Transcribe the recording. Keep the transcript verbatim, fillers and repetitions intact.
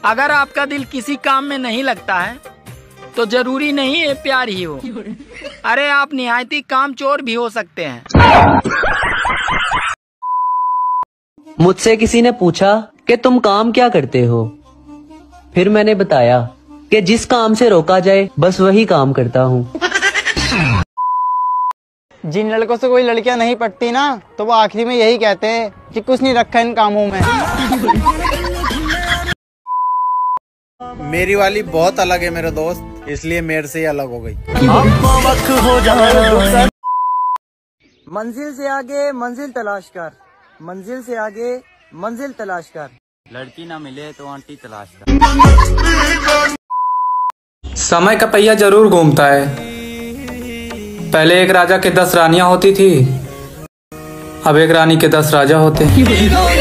अगर आपका दिल किसी काम में नहीं लगता है तो जरूरी नहीं है प्यार ही हो। अरे आप निहायती कामचोर भी हो सकते हैं। मुझसे किसी ने पूछा कि तुम काम क्या करते हो, फिर मैंने बताया कि जिस काम से रोका जाए बस वही काम करता हूँ। जिन लड़कों से कोई लड़कियां नहीं पटती ना, तो वो आखिरी में यही कहते हैं कि कुछ नहीं रखा इन कामों में। मेरी वाली बहुत अलग है मेरे दोस्त, इसलिए मेरे से ही अलग हो गई। मंजिल से आगे मंजिल तलाश कर, मंजिल से आगे मंजिल तलाश कर, लड़की ना मिले तो आंटी तलाश कर। समय का पहिया जरूर घूमता है। पहले एक राजा के दस रानियां होती थी, अब एक रानी के दस राजा होते हैं।